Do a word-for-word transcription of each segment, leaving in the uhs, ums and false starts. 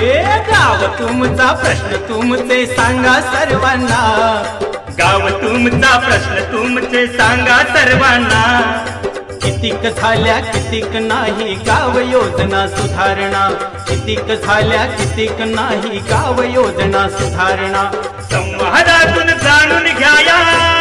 गाव तुमचा प्रश्न तुमचे सांगा सर्वांना, गाव तुमचा प्रश्न तुमचे सांगा सर्वांना। कितीक झाल्या कितीक नाही गाव योजना सुधारणा, कितीक झाल्या कितीक नाही गाव योजना सुधारणा। संवादातून जाणून घ्याया,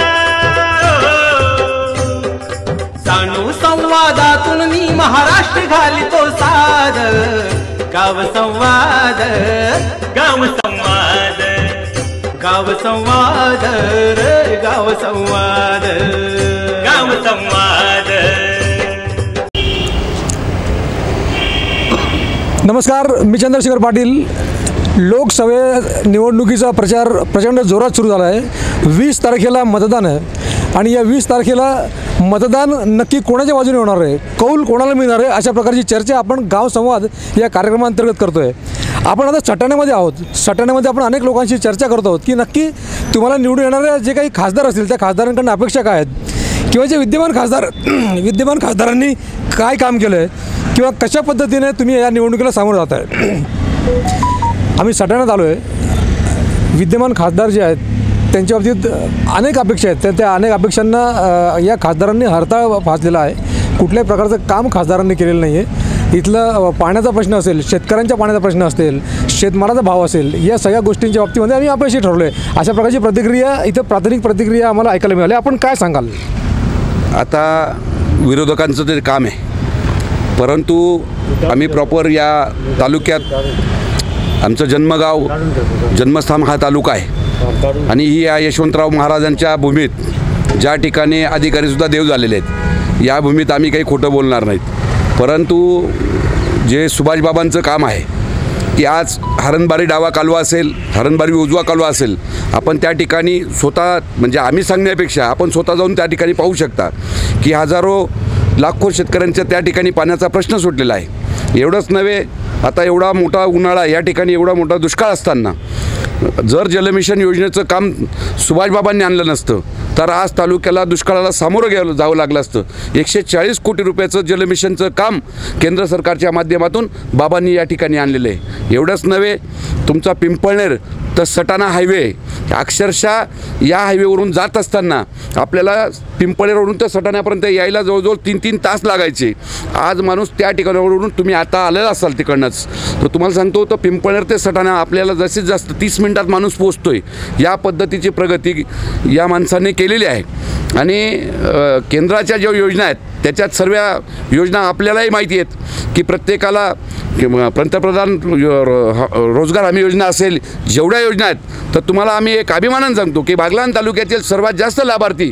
जाणू संवादातून मी महाराष्ट्र घालितो साद, गाव संवाद गाव संवाद गाव संवाद रे गाव संवाद गाव संवाद। नमस्कार, मी चंद्रशेखर पाटील। लोकसभे निवडणुकीचा प्रचार प्रचंड जोरात सुरू झाला आहे। वीस तारखेला मतदान आहे आणि या वीस तारखेला मतदान नक्की कोणाच्या बाजूने होणार आहे, कौल कोणाला मिळणार आहे, अशा प्रकारची चर्चा आपण गाव संवाद या कार्यक्रमांतर्गत करतो आहे। आपण आता सटाण्यामध्ये आहोत। सटाण्यामध्ये आपण अनेक लोकांशी चर्चा करतो आहोत की नक्की तुम्हाला निवडून येणारे जे काही खासदार असतील त्या खासदारांकडून अपेक्षा काय आहेत, किंवा जे विद्यमान खासदार विद्यमान खासदारांनी काय काम केलं आहे, किंवा कशा पद्धतीने तुम्ही या निवडणुकीला सामोरं जात आहे। आम्ही सटाण्यात आलो आहे। विद्यमान खासदार जे आहेत त्यांच्या बाबतीत अनेक अपेक्षा आहेत, त्या त्या अनेक अपेक्षांना या खासदारांनी हरताळ फासलेला आहे। कुठल्याही प्रकारचं काम खासदारांनी केलेलं नाही आहे। इथलं पाण्याचा प्रश्न असेल, शेतकऱ्यांच्या पाण्याचा प्रश्न असेल, शेतमालाचा भाव असेल, या सगळ्या गोष्टींच्या बाबतीमध्ये आम्ही अपयशी ठरलो आहे। अशा प्रकारची प्रतिक्रिया इथं प्राथमिक प्रतिक्रिया आम्हाला ऐकायला मिळाली। आपण काय सांगाल? आता विरोधकांचं ते काम आहे, परंतु आम्ही प्रॉपर या तालुक्यात आमचं जन्मगाव जन्मस्थान हा तालुका आहे आणि ही या यशवंतराव महाराजांच्या भूमीत ज्या ठिकाणी अधिकारीसुद्धा देव झालेले आहेत, या भूमीत आम्ही काही खोटं बोलणार नाहीत। परंतु जे सुभाषबाबांचं काम आहे की आज हरणबारी डावा कालवा असेल, हरणबारी उजवा कालवा असेल, आपण त्या ठिकाणी स्वतः म्हणजे आम्ही सांगण्यापेक्षा आपण स्वतः जाऊन त्या ठिकाणी पाहू शकता की हजारो लाखो शेतकऱ्यांच्या त्या ठिकाणी पाण्याचा प्रश्न सुटलेला आहे। एवढंच नव्हे, आता एवढा मोठा उन्हाळा, या ठिकाणी एवढा मोठा दुष्काळ असताना जर जलमिशन योजनेचं काम सुभाषबाबांनी आणलं नसतं तर आज तालुक्याला दुष्काळाला सामोरं घ्यावं जावं लागलं असतं। एकशे चाळीस कोटी रुपयाचं जलमिशनचं काम केंद्र सरकारच्या माध्यमातून बाबांनी या ठिकाणी आणलेलं आहे। एवढंच नव्हे, तुमचा पिंपळनेर तर सटाणा हायवे अक्षरशः या हायवेवरून जात असताना आपल्याला पिंपळनेरवरून तर सटाण्यापर्यंत यायला जवळजवळ तीन तीन तास लागायचे। आज माणूस त्या ठिकाणावरून तुम्ही आता आलेला असाल तिकडनंच तर तुम्हाला सांगतो, तर पिंपळनेर ते सटाणा आपल्याला जास्तीत जास्त तीस मिनिटात माणूस पोचतोय। या पद्धतीची प्रगती या माणसांनी केलेली आहे आणि केंद्राच्या ज्या योजना आहेत त्याच्यात सर्व योजना आपल्यालाही माहिती आहेत की प्रत्येकाला पंतप्रधान रोजगार हमी योजना असेल, जेवढ्या योजना आहेत, तर तुम्हाला आम्ही एक अभिमानानं सांगतो की बागलाण तालुक्यातील सर्वात जास्त लाभार्थी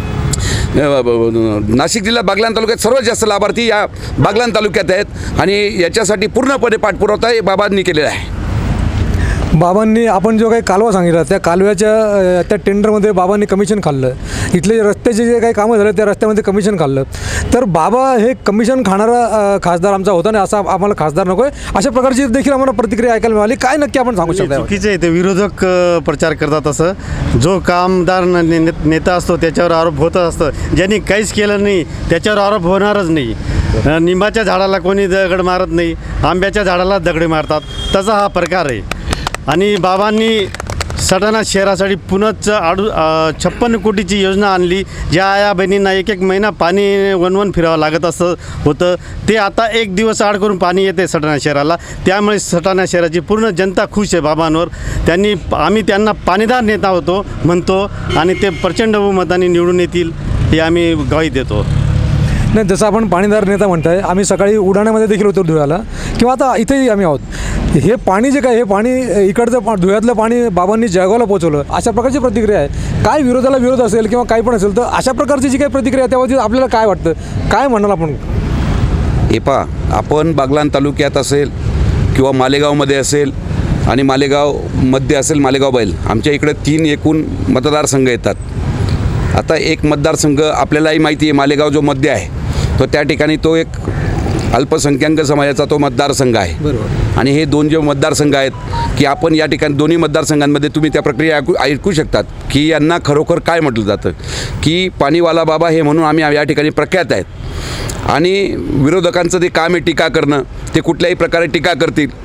नाशिक जिल्ह्यात बागलाण तालुक्यात सर्वात जास्त लाभार्थी या बागलाण तालुक्यात आहेत आणि याच्यासाठी पूर्णपणे पाठपुरावा हे बाबांनी केलेला आहे। बाबांनी आपण जो काही कालवा सांगितला त्या कालव्याच्या त्या टेंडरमध्ये बाबांनी कमिशन खाल्लं। इथले रस्त्याचे जे काही कामं झाले त्या रस्त्यामध्ये कमिशन खाल्लं। तर बाबा हे कमिशन खाणारा खासदार आमचा होता नाही, असा आम्हाला खासदार नको आहे, अशा प्रकारची देखील आम्हाला प्रतिक्रिया ऐकायला मिळाली। काय नक्की आपण सांगू शकता? चुकीचे आहे ते, विरोधक प्रचार करतात। असं जो कामदार ने, नेता असतो त्याच्यावर आरोप होतच असतं, ज्यांनी काहीच केलं नाही त्याच्यावर आरोप होणारच नाही। निंबाच्या झाडाला कोणी दगड मारत नाही, आंब्याच्या झाडाला दगडे मारतात, तसा हा प्रकार आहे। आणि बाबांनी सटाणा शहरासाठी पुनच आडू छप्पन्न कोटीची योजना आणली, ज्या आया बहिणींना एक एक महिना पाणी वनवन फिरावं लागत असं होतं, ते आता एक दिवस आड करून पाणी येते सटाणा शहराला। त्यामुळे सटाणा शहराची पूर्ण जनता खुश आहे बाबांवर। त्यांनी आम्ही त्यांना पाणीदार नेता होतो म्हणतो आणि ते प्रचंड बहुमताने निवडून येतील हे आम्ही ग्वाही देतो। नाही, जसं आपण पाणीदार नेता म्हणताय, आम्ही सकाळी उडाण्यामध्ये देखील होतो धुळ्याला, किंवा आता इथेही आम्ही आहोत। हे पाणी जे काय हे पाणी इकडचं धुळ्यातलं पाणी बाबांनी जळगावला पोहोचवलं, अशा प्रकारची प्रतिक्रिया आहे। काय विरोधाला विरोध असेल किंवा काही पण असेल तर अशा प्रकारची जी काही प्रतिक्रिया त्यावरती आपल्याला काय वाटतं, काय म्हणाल आपण? हे पहा, आपण बागलाण तालुक्यात असेल किंवा मालेगावमध्ये असेल आणि मालेगावमध्ये असेल मालेगाव बैल, आमच्या इकडे तीन एकूण मतदारसंघ येतात। आता एक मतदारसंघ आपल्यालाही माहिती आहे, मालेगाव जो मध्य आहे तो त्या ठिकाणी तो एक अल्पसंख्याक समाजाचा तो मतदारसंघ आहे। बरोबर। आणि हे दोन जे मतदारसंघ आहेत की आपण या ठिकाणी दोन्ही मतदारसंघांमध्ये तुम्ही त्या प्रक्रिया ऐकू ऐकू शकतात की यांना खरोखर काय म्हटलं जातं की पाणीवाला बाबा हे म्हणून आम्ही या ठिकाणी प्रख्यात आहेत। आणि विरोधकांचं ते काम आहे टीका करणं, ते कुठल्याही प्रकारे टीका करतील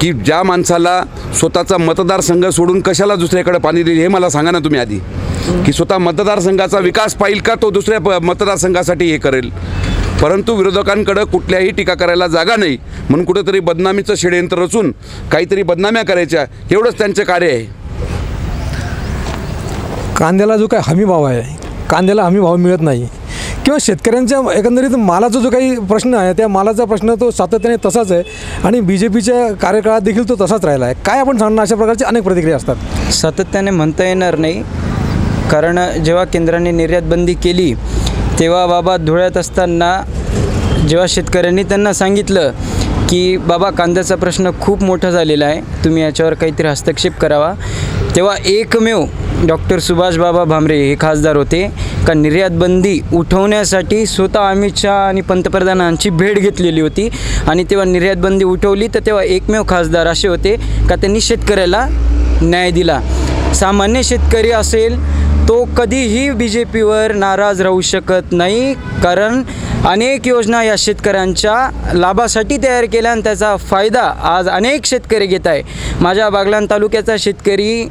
की ज्या माणसाला स्वतःचा मतदारसंघ सोडून कशाला दुसऱ्याकडे पाणी देईल हे मला सांगा ना तुम्ही आधी, की स्वतः मतदारसंघाचा विकास पाहिल का तो दुसऱ्या प मतदारसंघासाठी हे करेल. परंतु विरोधकांकडं कुठल्याही टीका करायला जागा नाही म्हणून कुठेतरी बदनामीचं षडयंत्र रचून काहीतरी बदनाम्या करायच्या एवढंच त्यांचं कार्य आहे. कांद्याला जो काही हमी भाव आहे, कांद्याला हमी भाव मिळत नाही किंवा शेतकऱ्यांच्या एकंदरीत मालाचा जो काही प्रश्न आहे त्या मालाचा प्रश्न तो सातत्याने तसाच आहे आणि बी जे पीच्या कार्यकाळात देखील तो तसाच राहिला आहे. काय आपण सांगणार, अशा प्रकारची अनेक प्रतिक्रिया असतात. सातत्याने म्हणता येणार नाही, कारण जेव्हा केंद्राने निर्यात बंदी केली तेव्हा बाबा धुळ्यात असताना जेव्हा शेतकऱ्यांनी त्यांना सांगितलं की बाबा कांद्याचा प्रश्न खूप मोठा झालेला आहे, तुम्ही याच्यावर काहीतरी हस्तक्षेप करावा, तेव्हा एकमेव डॉक्टर सुभाष बाबा भामरे हे खासदार होते का निर्यात बंदी उठवण्यासाठी स्वतः अमित शहा आणि पंतप्रधानांची भेट घेतलेली होती आणि तेव्हा निर्यात बंदी उठवली तर तेव्हा एकमेव खासदार असे होते का त्यांनी शेतकऱ्याला न्याय दिला. सामान्य शेतकरी असेल तो कधीही बी जे पीवर नाराज राहू शकत नाही, कारण अनेक योजना या शेतकऱ्यांच्या लाभासाठी तयार केल्या आणि त्याचा फायदा आज अनेक शेतकरी घेत आहे. माझ्या बागलाण तालुक्याचा शेतकरी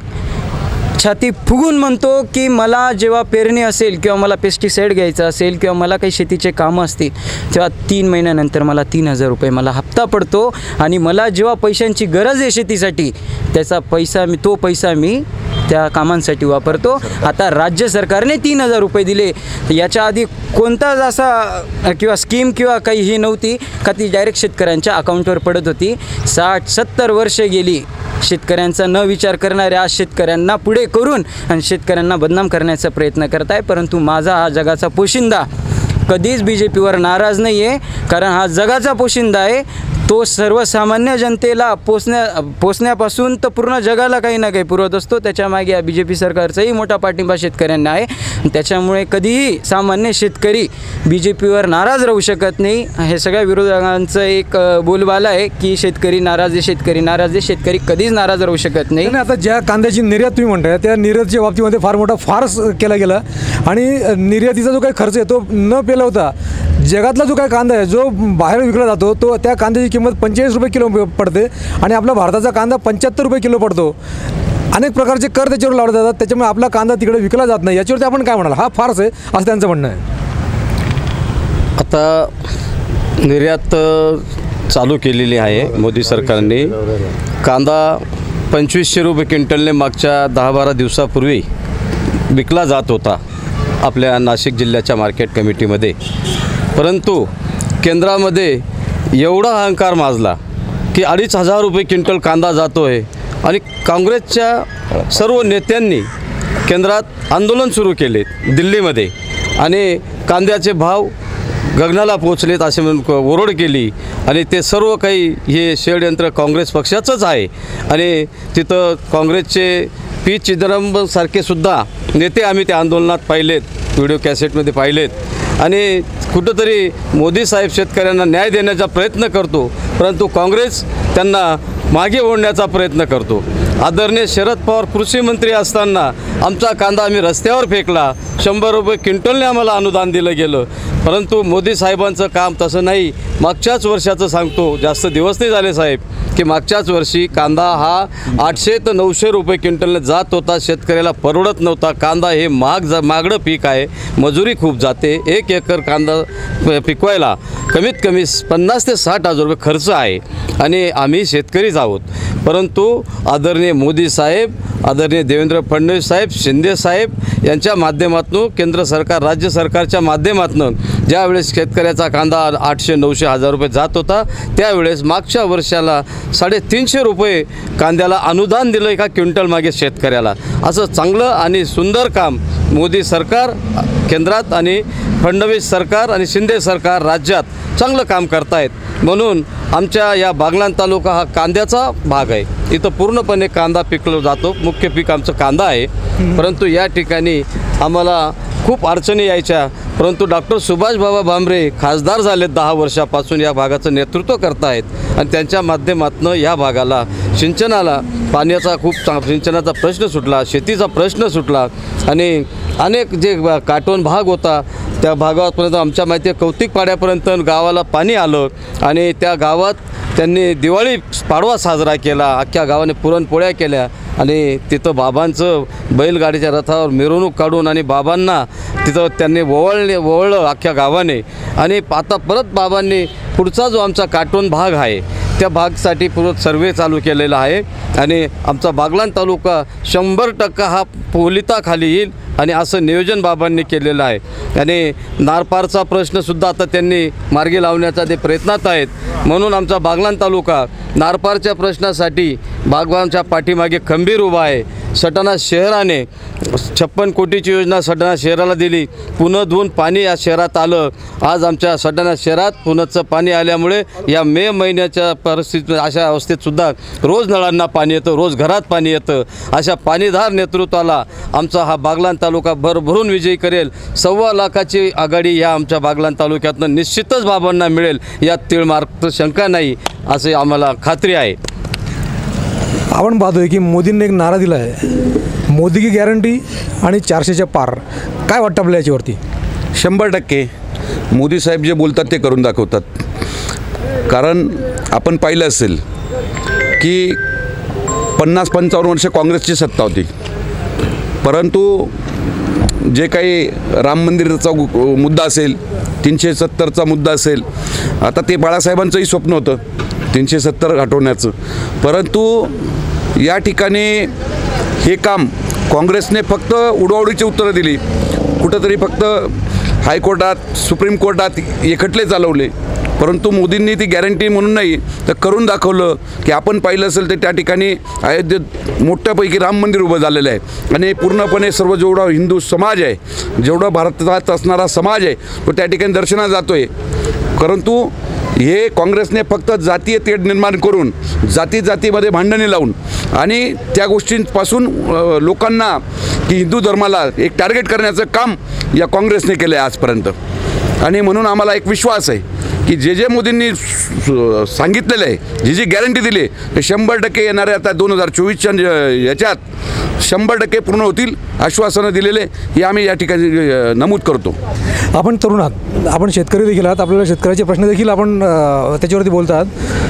छाती फुगून म्हणतो की मला जेव्हा पेरणी असेल किंवा मला पेस्टिसाईड घ्यायचं असेल किंवा मला काही शेतीचे कामं असतील तेव्हा तीन महिन्यानंतर मला तीन हजार रुपये मला हप्ता पडतो आणि मला जेव्हा पैशांची गरज आहे शेतीसाठी त्याचा पैसा मी तो पैसा मी त्या कामांसाठी वापरतो. आता राज्य सरकारने तीन हजार रुपये दिले, याच्या आधी कोणताच असा किंवा स्कीम किंवा काही ही नव्हती का ती डायरेक्ट शेतकऱ्यांच्या अकाउंटवर पडत होती. साठ सत्तर वर्षे गेली शेतकऱ्यांचा न विचार करणारे आज शेतकऱ्यांना पुढे करून आणि शेतकऱ्यांना बदनाम करण्याचा प्रयत्न करत आहे. परंतु माझा हा जगाचा पोशिंदा कधीच बी जे पीवर नाराज नाही आहे, कारण हा जगाचा पोशिंदा आहे. तो सर्वसामान्य जनतेला पोचण्या पोचण्यापासून तर पूर्ण जगाला काही ना काही पुरवत असतो. त्याच्यामागे या बी जे पी सरकारचाही मोठा पाठिंबा शेतकऱ्यांना आहे. त्याच्यामुळे कधीही सामान्य शेतकरी बी जे पीवर नाराज राहू शकत नाही. हे सगळ्या विरोधकांचं एक बोलबाला आहे की शेतकरी नाराज आहे, शेतकरी नाराज आहे. शेतकरी कधीच नाराज राहू शकत नाही. आणि आता ज्या कांद्याची निर्यात तुम्ही म्हणताय त्या निर्यातीच्या बाबतीमध्ये फार मोठा फारच केला गेला आणि निर्यातीचा जो काही खर्च आहे तो न पेला होता. जगातला जो काही कांदा आहे जो बाहेर विकला जातो तो त्या कांद्याची किंमत पंचेचाळीस रुपये किलो पडते आणि आपला भारताचा कांदा पंच्याहत्तर रुपये किलो पडतो. अनेक प्रकारचे कर त्याच्यावर लावले जातात, त्याच्यामुळे आपला कांदा तिकडे विकला जात नाही. याच्यावरती आपण काय म्हणाल? हा फारच आहे असं त्यांचं म्हणणं आहे. आता निर्यात चालू केलेली आहे मोदी सरकारने. कांदा पंचवीसशे रुपये क्विंटलने मागच्या दहा बारा दिवसापूर्वी विकला जात होता आपल्या नाशिक जिल्ह्याच्या मार्केट कमिटीमध्ये. परंतु केंद्रामध्ये एवढा अहंकार माजला की अडीच हजार रुपये क्विंटल कांदा जातो आहे आणि काँग्रेसच्या सर्व नेत्यांनी केंद्रात आंदोलन सुरू केले दिल्लीमध्ये आणि कांद्याचे भाव गगनाला पोचलेत असे म्हणून ओरड केली आणि ते सर्व काही हे षडयंत्र काँग्रेस पक्षाचंच आहे. आणि तिथं काँग्रेसचे पी चिदंबरमसारखे सुद्धा नेते आम्ही त्या आंदोलनात पाहिलेत, व्हिडिओ कॅसेटमध्ये पाहिलेत. आणि कुठंतरी मोदी साहेब शेतकऱ्यांना न्याय देण्याचा प्रयत्न करतो, परंतु काँग्रेस त्यांना मागे ओढण्याचा प्रयत्न करतो. आदरणीय शरद पवार कृषी मंत्री असताना आमचा कांदा आम्ही रस्त्यावर फेकला, शंभर रुपये क्विंटलने आम्हाला अनुदान दिलं गेलं. परंतु मोदी साहेबांचं काम तसं नाही. मागच्याच वर्षाचं सांगतो, जास्त दिवस नाही झाले साहेब, की मागच्याच वर्षी कांदा हा आठशे ते नऊशे रुपये क्विंटलने जात होता. शेतकऱ्याला परवडत नव्हता. कांदा हे महाग जा मागडं पीक आहे, मजुरी खूप जाते. एक एकर कांदा पिकवायला कमीत कमी पन्नास ते साठ हजार रुपये खर्च आहे आणि आम्ही शेतकरीच आहोत. परंतु आदरणीय मोदी साहेब, आदरणीय देवेंद्र फडणवीस साहेब, शिंदे साहेब यांच्या माध्यमातून केंद्र सरकार, राज्य सरकारच्या माध्यमातून ज्यावेळेस शेतकऱ्याचा कांदा आठशे नऊशे हजार रुपये जात होता त्यावेळेस मागच्या वर्षाला साडेतीनशे रुपये कांद्याला अनुदान दिलं एका क्विंटल मागे शेतकऱ्याला. असं चांगलं आणि सुंदर काम मोदी सरकार केंद्रात आणि फडणवीस सरकार आणि शिंदे सरकार राज्यात चांगलं काम करतायत. म्हणून आमच्या या बागलाण तालुका हा कांद्याचा भाग आहे. इथं पूर्णपणे कांदा पिकला जातो, मुख्य पीक आमचं कांदा आहे. परंतु या ठिकाणी आम्हाला खूप अडचणी यायच्या, परंतु डॉक्टर सुभाष बाबा भामरे खासदार झालेत, दहा वर्षापासून या भागाचं नेतृत्व करतायत आणि त्यांच्या माध्यमातून या भागाला सिंचनाला पाण्याचा खूप चांग सिंचनाचा प्रश्न सुटला, शेतीचा प्रश्न सुटला आणि अनेक जे काटवण भाग होता त्या भागापर्यंत आमच्या माहिती आहे कौतिक पाड्यापर्यंत गावाला पाणी आलं आणि त्या गावात त्यांनी दिवाळी पाडवा साजरा केला, अख्ख्या गावाने पुरणपोळ्या केल्या आणि तिथं बाबांचं बैलगाडीच्या रथावर मिरवणूक काढून आणि बाबांना तिथं त्यांनी ओवळले ओवळलं अख्ख्या गावाने. आणि आता परत बाबांनी पुढचा जो आमचा काटोन भाग आहे त्या भागसाठी परत सर्वे चालू केलेला आहे आणि आमचा बागलाण तालुका शंभर टक्का हा पोलिताखाली येईल आणि असं नियोजन बाबांनी केलेलं आहे. आणि नारपारचा प्रश्नसुद्धा आता त्यांनी मार्गी लावण्याचा ते प्रयत्नात आहेत. म्हणून आमचा बागलाण तालुका नारपारच्या प्रश्नासाठी बागवानच्या पाठीमागे खंबीर उभा आहे. सटाणा शहराने छप्पन कोटीची योजना सटाणा शहराला दिली. पुनःधून पाणी या शहरात आलं. आज आमच्या सटाणा शहरात पुनःचं पाणी आल्यामुळे या मे महिन्याच्या परिस्थितीत अशा अवस्थेतसुद्धा रोज नळांना पाणी येतं, रोज घरात पाणी येतं. अशा पाणीधार नेतृत्वाला आमचा हा बागलाण तालुका भरभरून विजयी करेल. सव्वा लाखाची आघाडी या आमच्या बागलाण तालुक्यातनं निश्चितच बाबांना मिळेल, यात तीळमात्र शंका नाही, असे आम्हाला खात्री आहे. आपण पाहतोय की मोदींनी एक नारा दिला आहे, मोदी की गॅरंटी आणि चारशेच्या पार. काय वाटतं आपल्या याच्यावरती? शंभर टक्के मोदी साहेब जे बोलतात ते करून दाखवतात. कारण आपण पाहिलं असेल की पन्नास पंचावन्न वर्ष काँग्रेसची सत्ता होती, परंतु जे काही राम मंदिराचा मुद्दा असेल, तीनशे सत्तरचा मुद्दा असेल, आता ते बाळासाहेबांचंही स्वप्न होतं तीनशे सत्तर गाठवण्याचं. परंतु या ठिकाणी हे काम काँग्रेसने फक्त उडवाउडीची उत्तरं दिली. कुठंतरी फक्त हायकोर्टात सुप्रीम कोर्टात एकटले चालवले. परंतु मोदींनी ती गॅरंटी म्हणून नाही तर करून दाखवलं की आपण पाहिलं असेल तर त्या ठिकाणी अयोध्येत मोठ्यापैकी राम मंदिर उभं झालेलं आहे आणि पूर्णपणे सर्व जेवढा हिंदू समाज आहे, जेवढा भारतात असणारा समाज आहे तो त्या ठिकाणी दर्शनाला जातो आहे. परंतु हे काँग्रेसने फक्त जातीय तेढ निर्माण करून जाती जातीमध्ये भांडणे लावून आणि त्या गोष्टींपासून लोकांना की हिंदू धर्माला एक टार्गेट करण्याचं काम या काँग्रेसने केलं आहे आजपर्यंत. आणि म्हणून आम्हाला एक विश्वास आहे की जे जे मोदींनी सांगितलेलं आहे, जी जी गॅरंटी दिली ते शंभर टक्के येणाऱ्या आता दोन हजार चोवीसच्या याच्यात शंभर टक्के पूर्ण होतील. आश्वासनं दिलेले हे आम्ही या ठिकाणी नमूद करतो. आपण तरुण आहात, आपण शेतकरी देखील आहात, आपल्याला शेतकऱ्याचे प्रश्न देखील आपण त्याच्यावरती बोलतात.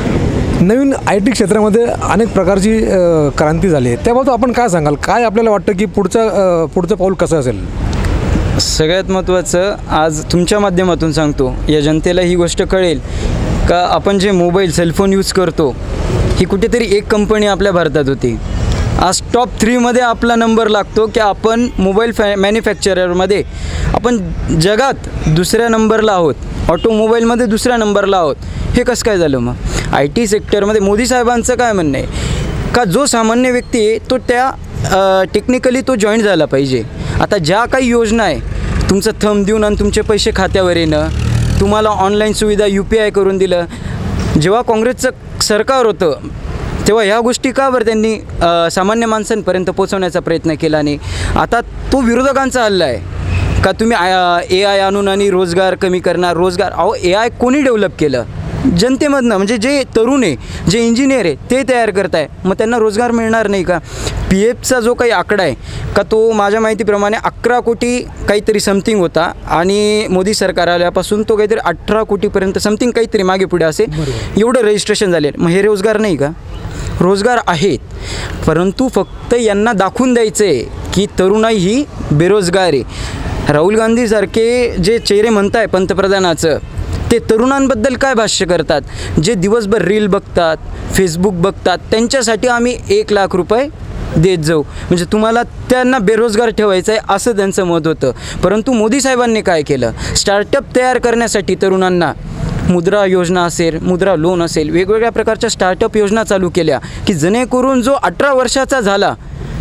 नवीन आय टी क्षेत्रामध्ये अनेक प्रकारची क्रांती झाली आहे, त्याबाबत आपण काय सांगाल? काय आपल्याला वाटतं की पुढचं पुढचं पाऊल कसं असेल? सगळ्यात महत्त्वाचं आज तुमच्या माध्यमातून सांगतो, या जनतेला ही गोष्ट कळेल का आपण जे मोबाईल सेलफोन यूज करतो ही कुठेतरी एक कंपनी आपल्या भारतात होती. आज टॉप थ्रीमध्ये आपला नंबर लागतो की आपण मोबाईल फॅ मॅन्युफॅक्चररमध्ये आपण जगात दुसऱ्या नंबरला आहोत, ऑटोमोबाईलमध्ये दुसऱ्या नंबरला आहोत. हे कसं काय झालं? मग आय टी सेक्टरमध्ये मोदी साहेबांचं काय म्हणणं आहे का जो सामान्य व्यक्ती आहे तो त्या टेक्निकली तो जॉईन झाला पाहिजे. आता ज्या काही योजना आहे, तुमचं थंब देऊन आणि तुमचे पैसे खात्यावर येणं, तुम्हाला ऑनलाईन सुविधा यू पी आय करून दिलं. जेव्हा काँग्रेसचं सरकार होतं तेव्हा ह्या गोष्टी का बरं त्यांनी सामान्य माणसांपर्यंत पोहोचवण्याचा प्रयत्न केला नाही? आता तो विरोधकांचा हल्ला आहे का तुम्ही ए आय आणून आणि रोजगार कमी करणार. रोजगार अहो ए आय कोणी डेव्हलप केलं? जनतेमधनं, म्हणजे जे तरुण आहे, जे इंजिनियर आहे ते तयार करत आहे. मग त्यांना रोजगार मिळणार नाही का? पी एफचा जो काही आकडा आहे का तो माझ्या माहितीप्रमाणे अकरा कोटी काहीतरी समथिंग होता आणि मोदी सरकार आल्यापासून तो काहीतरी अठरा कोटीपर्यंत समथिंग काहीतरी मागे पुढे असे एवढं रजिस्ट्रेशन झाले. मग हे रोजगार नाही का? रोजगार आहेत, परंतु फक्त यांना दाखवून द्यायचं आहे की तरुणाई ही बेरोजगार आहे. राहुल गांधीसारखे जे चेहरे म्हणताय पंतप्रधानाचं, ते तरुणांबद्दल काय भाष्य करतात? जे दिवसभर रील बघतात, फेसबुक बघतात, त्यांच्यासाठी आम्ही एक लाख रुपये देत जाऊ. म्हणजे तुम्हाला त्यांना बेरोजगार ठेवायचं आहे असं त्यांचं मत होतं. परंतु मोदी साहेबांनी काय केलं? स्टार्टअप तयार करण्यासाठी तरुणांना मुद्रा योजना असेल, मुद्रा लोन असेल, वेगवेगळ्या प्रकारच्या स्टार्टअप योजना चालू केल्या की जेणेकरून जो अठरा वर्षाचा झाला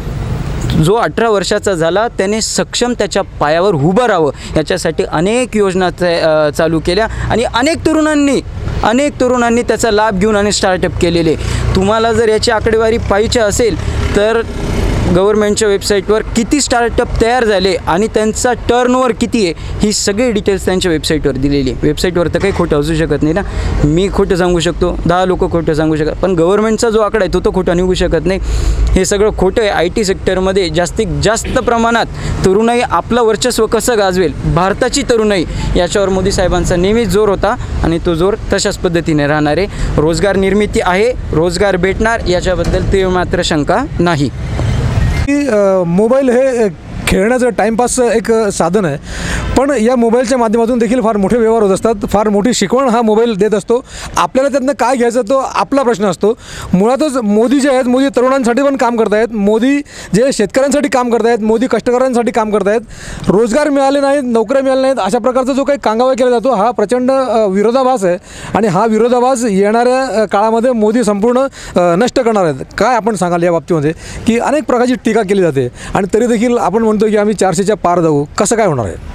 जो अठरा वर्षाचा झाला त्याने सक्षम त्याच्या पायावर उभं राहावं याच्यासाठी अनेक योजना चालू केल्या आणि अनेक तरुणांनी अनेक तरुणांनी त्याचा लाभ घेऊन आणि स्टार्टअप केलेले. तुम्हाला जर याची आकडेवारी पाहिजे असेल तर गव्हर्नमेंटच्या वेबसाईटवर किती स्टार्टअप तयार झाले आणि त्यांचा टर्नओव्हर किती आहे ही सगळी डिटेल्स त्यांच्या वेबसाईटवर दिलेली आहे. वेबसाईटवर तर काही खोटं असू शकत नाही ना. मी खोटं सांगू शकतो, दहा लोक खोटं सांगू शकतात, पण गव्हर्नमेंटचा जो आकडा आहे तो तो खोटा निघू शकत नाही. हे सगळं खोटं आहे. आय टी सेक्टरमध्ये जास्तीत जास्त प्रमाणात तरुणाई आपलं वर्चस्व कसं गाजवेल, भारताची तरुणाई, याच्यावर मोदी साहेबांचा नेहमीच जोर होता आणि तो जोर तशाच पद्धतीने राहणार आहे. रोजगार निर्मिती आहे, रोजगार भेटणार, याच्याबद्दल ते मात्र शंका नाही. मोबाईल हे खेळण्याचं टाईमपासचं एक साधन आहे, पण या मोबाईलच्या माध्यमातून देखील फार मोठे व्यवहार होत असतात. फार मोठी शिकवण हा मोबाईल देत असतो. आपल्याला त्यातनं काय घ्यायचं तो आपला प्रश्न असतो. मुळातच मोदी जे आहेत, मोदी तरुणांसाठी पण काम करत आहेत, मोदी जे शेतकऱ्यांसाठी काम करत आहेत, मोदी कष्टकऱ्यांसाठी काम करत आहेत. रोजगार मिळाले नाहीत, नोकऱ्या मिळाल्या नाहीत, अशा प्रकारचा जो काही कांगावा केला जातो हा प्रचंड विरोधाभास आहे आणि हा विरोधाभास येणाऱ्या काळामध्ये मोदी संपूर्ण नष्ट करणार आहेत. काय आपण सांगाल या बाबतीमध्ये की अनेक प्रकारची टीका केली जाते आणि तरी देखील आपण म्हणतो की आम्ही चारशेच्या पार जाऊ, कसं काय होणार आहे?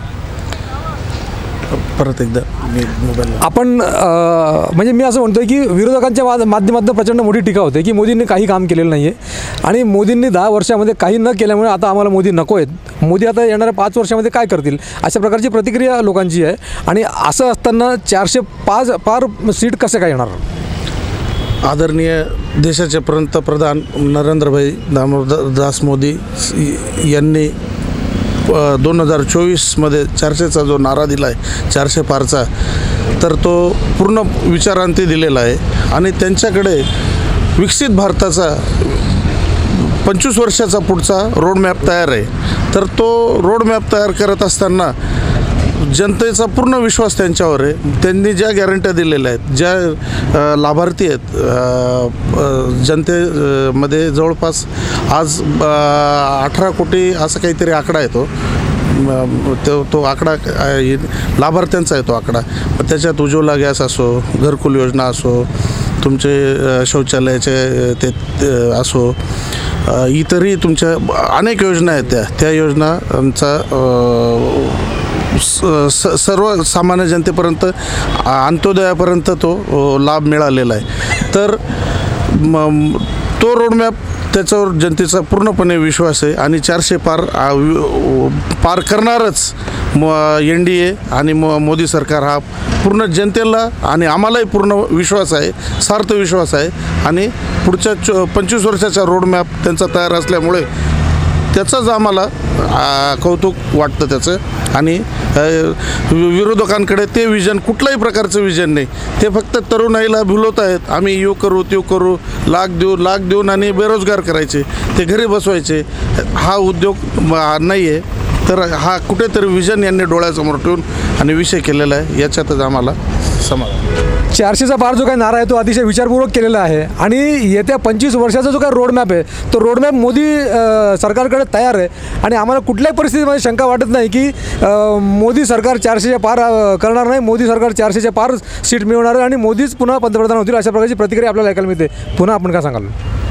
परत एकदा मोबाईल आपण म्हणजे मी असं म्हणतो की विरोधकांच्या मा माध्यमातून प्रचंड मोठी टीका होते की मोदींनी काही काम केलेलं नाही आहे आणि मोदींनी दहा वर्षामध्ये काही न केल्यामुळे आता आम्हाला मोदी नको आहेत, मोदी आता येणाऱ्या पाच वर्षामध्ये काय करतील, अशा प्रकारची प्रतिक्रिया लोकांची आहे. आणि असं असताना चारशे पाच पार सीट कसं काय येणार? आदरणीय देशाचे पंतप्रधान नरेंद्रभाई दामोदरदास मोदी यांनी दोन हजार चोवीसमध्ये चारशेचा जो नारा दिला आहे, चारशे पारचा, तर तो पूर्ण विचारांती दिलेला आहे आणि त्यांच्याकडे विकसित भारताचा पंचवीस वर्षाचा पुढचा रोडमॅप तयार आहे. तर तो रोडमॅप तयार करत असताना जनतेचा पूर्ण विश्वास त्यांच्यावर आहे. त्यांनी ज्या गॅरंट्या दिलेल्या आहेत, ज्या लाभार्थी आहेत जनतेमध्ये, जवळपास आज अठरा कोटी असा काहीतरी आकडा आहे, तो तो तो आकडा लाभार्थ्यांचा आहे तो आकडा. त्याच्यात उज्ज्वला गॅस असो, घरकुल योजना असो, तुमचे शौचालयाचे ते असो, इतरही तुमच्या अनेक योजना आहेत, त्या त्या योजनांचा स सर्वसामान्य जनतेपर्यंत, अंत्योदयापर्यंत तो लाभ मिळालेला आहे. तर म तो रोडमॅप, त्याच्यावर जनतेचा पूर्णपणे विश्वास आहे आणि चारशे पार पार करणारच म एन डी ए आणि म मोदी सरकार हा पूर्ण जनतेला आणि आम्हालाही पूर्ण विश्वास आहे, सार्थ विश्वास आहे. आणि पुढच्या चो पंचवीस वर्षाचा रोडमॅप त्यांचा तयार असल्यामुळे त्याचंच आम्हाला कौतुक वाटतं त्याचं. आणि विरोधकांकडे ते विजन, कुठल्याही प्रकारचं विजन नाही. ते फक्त तरुणाईला भुलवत आहेत. आम्ही येऊ करू त्यो करू, लाख देऊ लाख देऊन आणि बेरोजगार करायचे, ते घरी बसवायचे, हा उद्योग नाही आहे. तर हा कुठेतरी विजन यांनी डोळ्यासमोर ठेवून आणि विषय केलेला आहे, याच्यातच आम्हाला समाधान. चारशेचा पार जो काही नारा आहे तो अतिशय विचारपूर्वक केलेला आहे आणि येत्या पंचवीस वर्षाचा जो काही रोडमॅप आहे तो रोडमॅप मोदी सरकारकडे तयार आहे आणि आम्हाला कुठल्याही परिस्थितीमध्ये शंका वाटत नाही की मोदी सरकार चारशेच्या पार करणार नाही, मोदी सरकार चारशेच्या पार सीट मिळवणार आहे आणि मोदीच पुन्हा पंतप्रधान होतील, अशा प्रकारची प्रतिक्रिया आपल्याला ऐकायला मिळते. पुन्हा आपण काय सांगाल?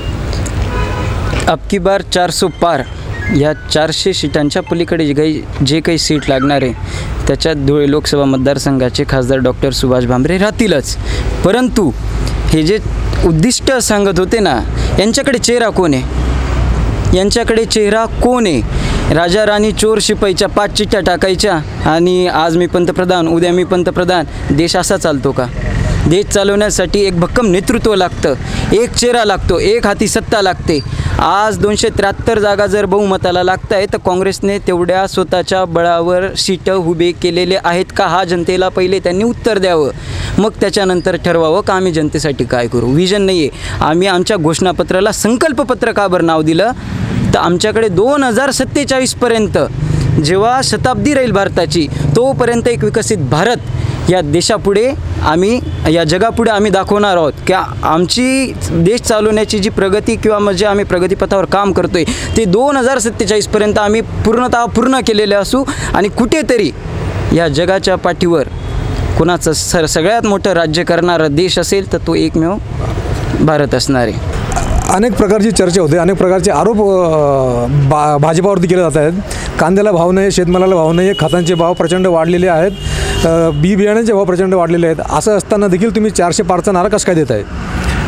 अबकी बार चारसो पार या चारशे सीटांच्या पलीकडे जे काही जे काही सीट लागणार आहे त्याच्यात धुळे लोकसभा मतदारसंघाचे खासदार डॉक्टर सुभाष भामरे राहतीलच. परंतु हे जे उद्दिष्ट सांगत होते ना, यांच्याकडे चेहरा कोण आहे? यांच्याकडे चेहरा कोण आहे? राजा राणी चोर शिपाईच्या पाच चिठ्ठ्या टाकायच्या आणि आज मी पंतप्रधान, उद्या मी पंतप्रधान. देश असा चालतो का? देश चालवण्यासाठी एक भक्कम नेतृत्व लागतं, एक चेहरा लागतो, एक हाती सत्ता लागते. आज दोनशे त्र्याहत्तर जागा जर बहुमताला लागत आहे तर काँग्रेसने तेवढ्या स्वतःच्या बळावर सीटं उभे केलेले आहेत का? हा जनतेला पहिले त्यांनी उत्तर द्यावं, मग त्याच्यानंतर ठरवावं का आम्ही जनतेसाठी काय करू. विजन नाही आहे. आम्ही आमच्या घोषणापत्राला संकल्पपत्र का बरं नाव दिलं तर आमच्याकडे दोन हजार सत्तेचाळीसपर्यंत जेव्हा शताब्दी राहील भारताची, तोपर्यंत एक विकसित भारत या देशापुढे आम्ही, या जगापुढे आम्ही दाखवणार आहोत की आमची देश चालवण्याची जी प्रगती किंवा म्हणजे आम्ही प्रगतीपथावर काम करतो आहे ते दोन हजार सत्तेचाळीसपर्यंत आम्ही पूर्णतः पूर्ण केलेले असू. आणि कुठेतरी या जगाच्या पाठीवर कोणाचं सर सगळ्यात मोठं राज्य करणारा देश असेल तर तो एकमेव भारत असणार आहे. अनेक प्रकारची चर्चा होते, अनेक प्रकारचे आरोप बा भाजपावरती केले जात आहेत. कांद्याला भाव नाही, शेतमालाला भाव नाही, खतांचे भाव प्रचंड वाढलेले आहेत, बी बियाण्यांचे भाव प्रचंड वाढलेले आहेत. असं असताना देखील तुम्ही चारशे पारचा नारा कसं काय देत आहे?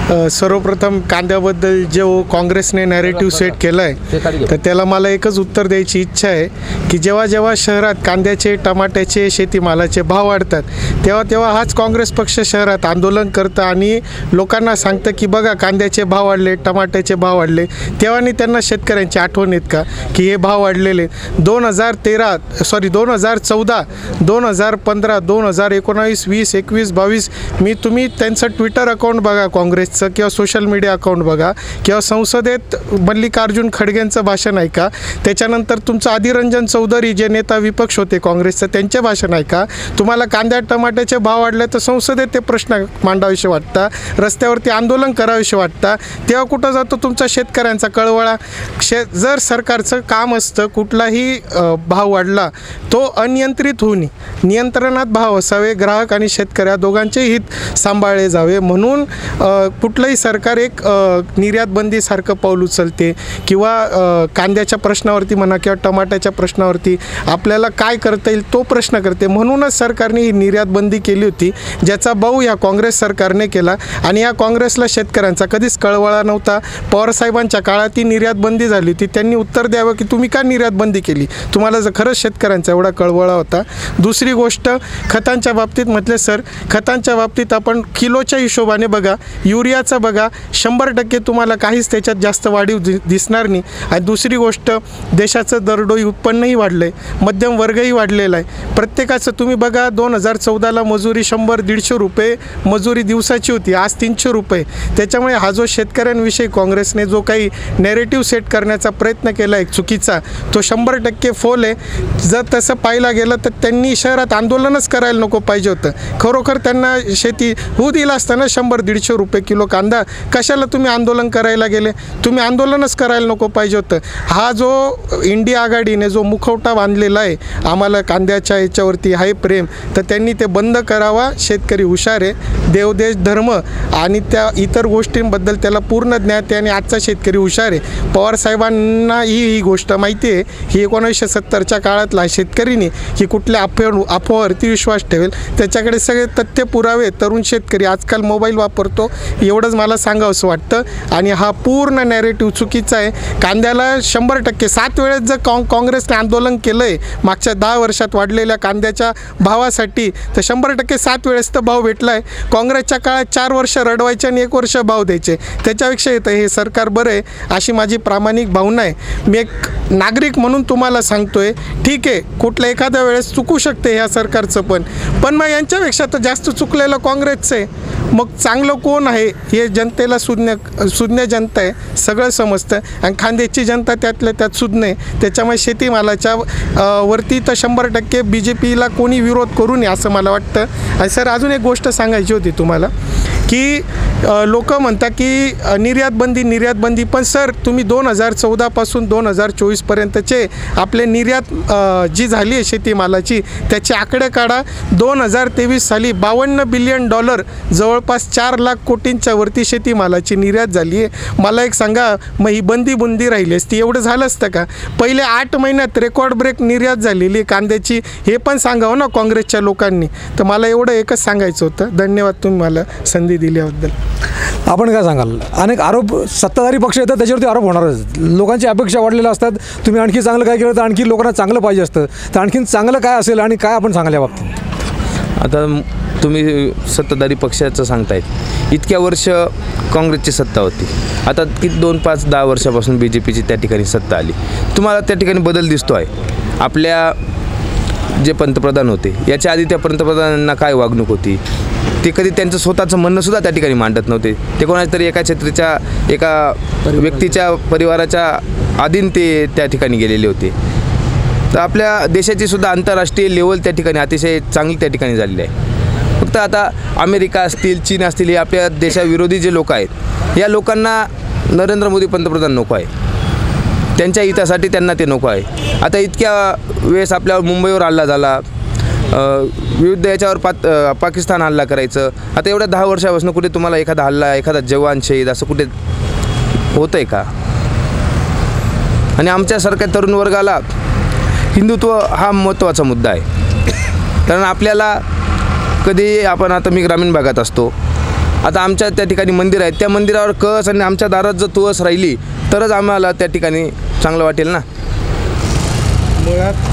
अ, सर्वप्रथम कांद्याबद्दल जो काँग्रेसने नॅरेटिव्ह सेट केला आहे तर त्याला मला एकच उत्तर द्यायची इच्छा आहे की जेव्हा जेव्हा शहरात कांद्याचे टमाट्याचे शेतीमालाचे भाव वाढतात तेव्हा तेव्हा हाच काँग्रेस पक्ष शहरात आंदोलन करतं आणि लोकांना सांगतं की बघा कांद्याचे भाव वाढले, टमाट्याचे भाव वाढले. तेव्हा त्यांना शेतकऱ्यांची आठवण येत का की हे भाव वाढलेले. दोन हजार तेरा सॉरी दोन हजार चौदा दोन हजार पंधरा दोन हजार एकोणावीस वीस एकवीस बावीस मी तुम्ही त्यांचं ट्विटर अकाउंट बघा काँग्रेसचं किंवा सोशल मीडिया अकाउंट बघा किंवा संसदेत मल्लिकार्जुन खडगेंचं भाषण ऐका. त्याच्यानंतर तुमचं आदिरंजन चौधरी जे नेता विपक्ष होते काँग्रेसचं त्यांचे भाषण ऐका. तुम्हाला कांद्या टमाट्याचे भाव वाढले तर संसदेत ते प्रश्न मांडावेसे वाटता, रस्त्यावरती आंदोलन करावेसे वाटता. तेव्हा कुठं जातो तुमचा शेतकऱ्यांचा कळवळा. शे जर सरकारचं काम असतं कुठलाही भाव वाढला तो अनियंत्रित होऊन नियंत्रणात भाव असावे, ग्राहक आणि शेतकऱ्या दोघांचे हित सांभाळले जावे म्हणून कुठलंही सरकार एक निर्यात बंदीसारखं पाऊल उचलते किंवा कांद्याच्या प्रश्नावरती म्हणा किंवा टमाट्याच्या प्रश्नावरती आपल्याला काय करता येईल तो प्रश्न करते. म्हणूनच सरकारने ही निर्यात बंदी केली होती ज्याचा भाऊ ह्या काँग्रेस सरकारने केला आणि या काँग्रेसला शेतकऱ्यांचा कधीच कळवळा नव्हता. पवारसाहेबांच्या काळात ही निर्यात बंदी झाली होती. त्यांनी उत्तर द्यावं की तुम्ही का निर्यात बंदी केली, तुम्हाला जर खरंच शेतकऱ्यांचा एवढा कळवळा होता. दुसरी गोष्ट खतांच्या बाबतीत म्हटले सर, खतांच्या बाबतीत आपण किलोच्या हिशोबाने बघा, युरियाचं बघा, शंभर टक्के तुम्हाला काहीच त्याच्यात जास्त वाढीव दि दिसणार नाही. आणि दुसरी गोष्ट देशाचं दरडोई उत्पन्नही वाढलं आहे, मध्यम वर्गही वाढलेला आहे. प्रत्येकाचं तुम्ही बघा दोन हजार चौदाला मजुरी शंभर दीडशे रुपये मजुरी दिवसाची होती, आज तीनशे रुपये. त्याच्यामुळे हा जो शेतकऱ्यांविषयी काँग्रेसने जो काही नॅरेटिव्ह सेट करण्याचा प्रयत्न केला आहे चुकीचा तो शंभर टक्के फोल आहे. जर तसं पाहायला गेलं तर त्यांनी शहरात आंदोलनच करायला नको पाहिजे होतं. खरोखर त्यांना शेती होऊ दिला असताना शंभर दीडशे रुपये किलो कांदा कशाला तुम्ही आंदोलन करायला गेले, तुम्ही आंदोलनच करायला नको पाहिजे होतं. हा जो इंडिया आघाडीने जो मुखवटा बांधलेला आहे आम्हाला कांद्याच्या याच्यावरती आहे प्रेम, तर त्यांनी ते बंद करावा. शेतकरी हुशार आहे, देवदेश धर्म आणि त्या इतर गोष्टींबद्दल त्याला पूर्ण ज्ञात आहे आणि आजचा शेतकरी हुशार आहे. पवारसाहेबांना ही ही गोष्ट माहिती आहे, ही एकोणीसशे सत्तरच्या काळातला शेतकरीने ही कुठल्या अफवा अफवावरती विश्वास ठेवेल, त्याच्याकडे सगळे तथ्य पुरावे. तरुण शेतकरी आजकाल मोबाईल वापरतो एवढंच मला सांगावंसं वाटतं. आणि हा पूर्ण नॅरेटिव्ह चुकीचा आहे. कांद्याला शंभर टक्के सात वेळेस जर काँ काँग्रेसने आंदोलन केलं आहे मागच्या दहा वर्षात वाढलेल्या कांद्याच्या भावासाठी तर शंभर टक्के सात वेळेस तर भाव भेटला आहे. काँग्रेसच्या काळात चार वर्ष रडवायचे आणि एक वर्ष भाव द्यायचे, त्याच्यापेक्षा येतं हे सरकार बरं आहे अशी माझी प्रामाणिक भावना आहे. मी एक नागरिक म्हणून तुम्हाला सांगतोय, ठीक आहे कुठल्या एखाद्या वेळेस चुकू शकते ह्या सरकारचं पण पण मग यांच्यापेक्षा तर जास्त चुकलेलं काँग्रेसचं आहे. मग चांगलं कोण आहे हे जनतेला सुज्ञ सुज्ञ जनता आहे, सगळं समजतं. आणि खानदेशची जनता त्यातल्या त्यात सुज्ञ आहे. त्याच्यामुळे शेतीमालाच्या वरती तर शंभर टक्के बी जे पीला कोणी विरोध करू नये असं मला वाटतं. आणि सर अजून एक गोष्ट सांगायची होती तुम्हाला की लोक म्हणतात की निर्यात बंदी निर्यात बंदी पण सर तुम्ही दोन हजार चौदापासून दोन हजार चोवीसपर्यंतचे आपले निर्यात जी झाली आहे शेतीमालाची त्याचे आकडे काढा. दोन हजार तेवीस साली बावन्न बिलियन डॉलर जवळपास चार लाख कोटींच्या वरती शेतीमालाची निर्यात झाली आहे. मला एक सांगा मग ही बंदी बुंदी राहिली असती एवढं झालं असतं का? पहिले आठ महिन्यात रेकॉर्ड ब्रेक निर्यात झालेली कांद्याची हे पण सांगावं ना काँग्रेसच्या लोकांनी. तर मला एवढं एकच सांगायचं होतं. धन्यवाद तुम्ही मला संधी दिल्याबद्दल. आपण काय सांगाल? अनेक आरोप सत्ताधारी पक्ष येतात त्याच्यावरती आरोप होणारच. लोकांची अपेक्षा वाढलेल्या असतात, तुम्ही आणखी चांगलं काय केलं तर आणखी लोकांना चांगलं पाहिजे असतं, तर आणखीन चांगलं काय असेल आणि काय आपण सांगाल या बाबतीत? आता तुम्ही सत्ताधारी पक्षाचं सांगतायत, इतक्या वर्ष काँग्रेसची सत्ता होती, आता किती दोन पाच दहा वर्षापासून बी जे पीची त्या ठिकाणी सत्ता आली. तुम्हाला त्या ठिकाणी बदल दिसतो आहे. आपल्या जे पंतप्रधान होते याच्या आधी त्या पंतप्रधानांना काय वागणूक होती ते कधी त्यांचं स्वतःचं म्हणणंसुद्धा त्या ठिकाणी मांडत नव्हते. ते कोणाच्या तरी एका छत्रीच्या एका व्यक्तीच्या परिवाराच्या अधीन ते त्या ठिकाणी गेलेले होते. तर आपल्या देशाची सुद्धा आंतरराष्ट्रीय लेवल त्या ठिकाणी अतिशय चांगली त्या ठिकाणी झालेली आहे. फक्त आता अमेरिका असतील चीन असतील हे आपल्या देशाविरोधी जे लोक आहेत या लोकांना नरेंद्र मोदी पंतप्रधान नको आहे, त्यांच्या हितासाठी त्यांना ते नको आहे. आता इतक्या वेळेस आपल्यावर मुंबईवर हल्ला झाला, विविध याच्यावर पा पाकिस्तान हल्ला करायचं. आता एवढ्या दहा वर्षापासून कुठे तुम्हाला एखादा हल्ला एखादा जवान शहीद असं कुठे होतं आहे का? आणि आमच्यासारख्या तरुण वर्गाला हिंदुत्व हा महत्त्वाचा मुद्दा आहे. कारण आपल्याला कधी आपण आता मी ग्रामीण भागात असतो आता आमच्या त्या ठिकाणी मंदिर आहे, त्या मंदिरावर कळस आणि आमच्या दारात जर तुळस राहिली तरच आम्हाला त्या ठिकाणी चांगलं वाटेल ना. मुळात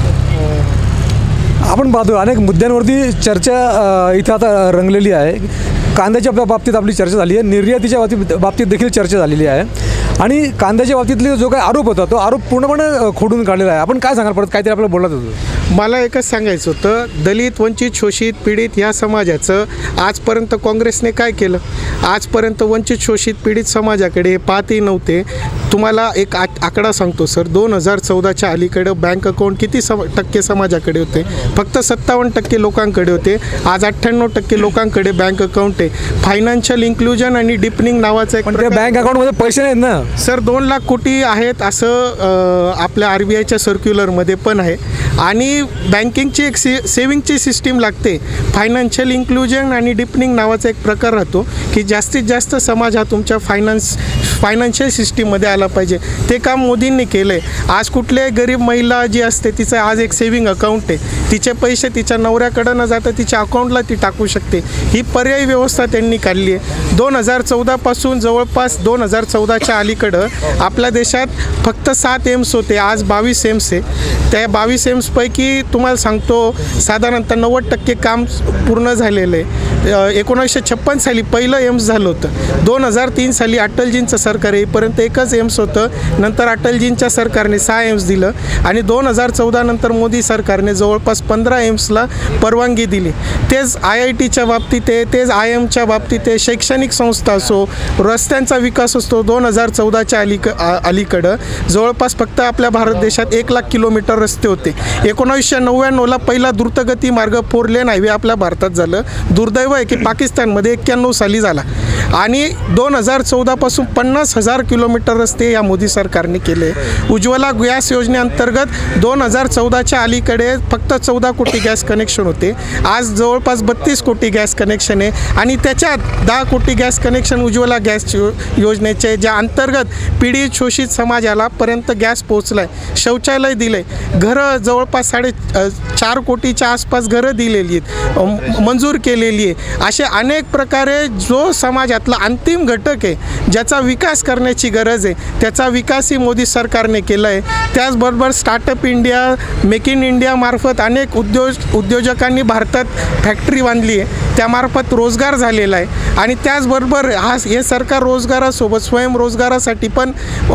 आपण पाहतो अनेक मुद्द्यांवरती चर्चा अ, इथं आता रंगलेली आहे. कांद्याच्या बाबतीत आपली चर्चा झाली आहे, निर्यातीच्या बाबतीत बाबतीत देखील चर्चा झालेली आहे आणि कांद्याच्या बाबतीतले जो काही आरोप होता तो आरोप पूर्णपणे खोडून काढलेला आहे. आपण काय सांगाल परत, काहीतरी आपल्याला बोलत होतं? मला एकच सांगायचं होतं, दलित, वंचित, शोषित, पीडित ह्या समाजाचं आजपर्यंत काँग्रेसने काय केलं? आजपर्यंत वंचित, शोषित, पीडित समाजाकडे पाहतही नव्हते. तुम्हाला एक आ आकडा सांगतो सर, दोन हजार चौदाच्या अलीकडं बँक अकाउंट किती सम टक्के समाजाकडे होते? फक्त सत्तावन्न टक्के लोकांकडे होते. आज अठ्ठ्याण्णव टक्के लोकांकडे बँक अकाउंट आहे. फायनान्शियल इन्क्लुजन आणि डिपनिंग नावाचं एक बँक अकाउंटमध्ये पैसे नाहीत ना सर. दोन लाख कोटी आहेत असं अ, आपल्या आर बी आयच्या सर्क्युलरमध्ये पण आहे. आणि बँकिंगची एक से सेविंगची सिस्टीम लागते. फायनान्शियल इन्क्लुजन आणि डिपनिंग नावाचा एक प्रकार राहतो की जास्तीत जास्त समाज हा तुमच्या फायनान्स फायनान्शियल सिस्टीममध्ये आला पाहिजे. ते काम मोदींनी केलं आहे. आज कुठल्याही गरीब महिला जी असते तिचं आज एक सेविंग अकाउंट आहे. तिचे पैसे तिच्या नवऱ्याकडं न जाता तिच्या अकाउंटला ती टाकू शकते. ही पर्यायी व्यवस्था त्यांनी काढली आहे. दोन हजार चौदापासून जवळपास दोन हजार चौदाच्या अलीकडं आपल्या देशात फक्त सात एम्स होते, आज बावीस एम्स आहे. त्या बावीस एम्सपैकी तुम्हाला सांगतो साधारणतः नव्वद टक्के काम पूर्ण झालेलं आहे. एकोणीसशे छप्पन साली पहिलं एम्स झालं होतं. दोन हजार तीन साली अटलजींचं सरकार येईपर्यंत एकच एम्स होतं. नंतर अटलजींच्या सरकारने सहा एम्स दिलं आणि दोन हजार चौदा नंतर मोदी सरकारने जवळपास पंधरा एम्सला परवानगी दिली. तेच आय आय टीच्या बाबतीत आहे, तेच आय एमच्या बाबतीत आहे, शैक्षणिक संस्था असो, रस्त्यांचा विकास असतो. दोन हजार चौदाच्या अलीक अलीकडं जवळपास फक्त आपल्या भारत देशात एक लाख किलोमीटर रस्ते होते. एकोणीसशे नव्याण्णवला पहिला द्रुतगती मार्ग फोर लेन हायवे आपल्या भारतात झालं. दुर्दैव आहे की पाकिस्तानमध्ये एक्क्याण्णव साली झाला. आणि दोन हजार चौदापासून पन्नास हजार किलोमीटर रस्ते या मोदी सरकारने केले. उज्ज्वला गॅस योजनेअंतर्गत दोन हजार चौदाच्या अलीकडे फक्त चौदा कोटी गॅस कनेक्शन होते. आज जवळपास बत्तीस कोटी गॅस कनेक्शन आहे आणि त्याच्यात दहा कोटी गॅस कनेक्शन उज्ज्वला गॅस योजनेचे, ज्या अंतर्गत पीडित शोषित समाजाला पर्यंत गॅस पोचला आहे. शौचालय दिले, घरं जवळपास साडे चार कोटीच्या आसपास घरं दिलेली आहेत, मंजूर केलेली आहे. असे अनेक प्रकारे जो समाजातला अंतिम घटक आहे ज्याचा विकास करण्याची गरज आहे त्याचा विकासही मोदी सरकारने केला आहे. त्याचबरोबर startup India, make in India मार्फत अनेक उद्योग उद्योजकांनी भारतात फॅक्टरी बांधली आहे, त्यामार्फत रोजगार झालेला आहे. आणि त्याचबरोबर हा हे सरकार रोजगारासोबत स्वयंरोजगारासाठी पण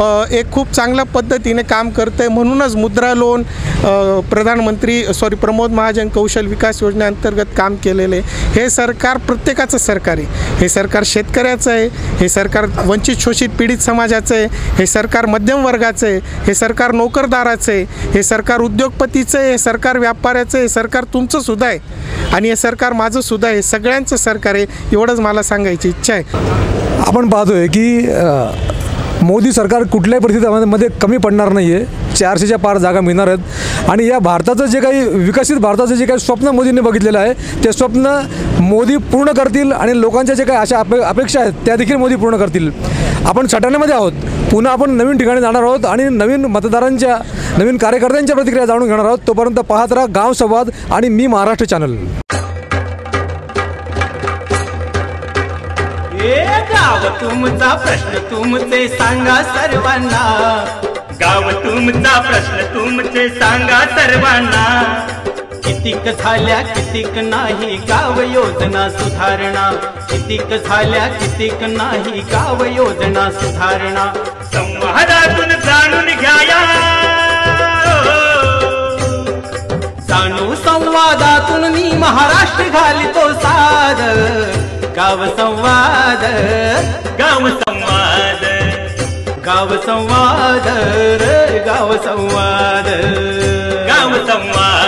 एक खूप चांगल्या पद्धतीने काम करतं आहे. म्हणूनच मुद्रा लोन, प्रधानमंत्री सॉरी प्रमोद महाजन कौशल विकास योजनेअंतर्गत काम केलेलं आहे. हे सरकार प्रत्येकाचं सरकार आहे. हे सरकार शेतकऱ्याचं आहे, हे सरकार वंचित शोषित पीडित समाजाचं आहे, हे सरकार मध्यम वर्गाचं आहे, हे सरकार नोकरदाराचं आहे, हे सरकार उद्योगपतीचं आहे, हे सरकार व्यापाऱ्याचं आहे, हे सरकार तुमचं सुद्धा आहे आणि हे सरकार माझं सुद्धा आहे. सगळ्यांचं सरकार आहे, एवढंच मला सांगायची इच्छा आहे. आपण पाहतोय की मोदी सरकार कुठल्याही परिस्थितीमध्ये कमी पडणार नाही आहे. चारशेच्या पार जागा मिळणार आहेत आणि या भारताचं जे काही विकसित भारताचं जे काही स्वप्न मोदींनी बघितलेलं आहे ते स्वप्न मोदी पूर्ण करतील आणि लोकांच्या जे काही अशा अपे अपेक्षा आहेत त्या देखील मोदी पूर्ण करतील. आपण सटाण्यामध्ये आहोत, पुन्हा आपण नवीन ठिकाणी जाणार आहोत आणि नवीन मतदारांच्या, नवीन कार्यकर्त्यांच्या प्रतिक्रिया जाणून घेणार आहोत. तोपर्यंत पाहत राहा गाव संवाद आणि मी महाराष्ट्र चॅनल. गाव तुमचा प्रश्न तुमचे सांगा सर्वांना. गाव तुमचा प्रश्न तुमचे सांगा सर्वांना. कितीक झाल्या कितीक नाही गाव योजना सुधारणा. कितीक झाल्या कितीक नाही गाव योजना सुधारणा. संवादातून जाणून घ्याया, जाणू संवादातून मी महाराष्ट्र घालितो साद. गाव संवाद, गाव संवाद, गाव संवाद, गाव संवाद, गाव संवाद.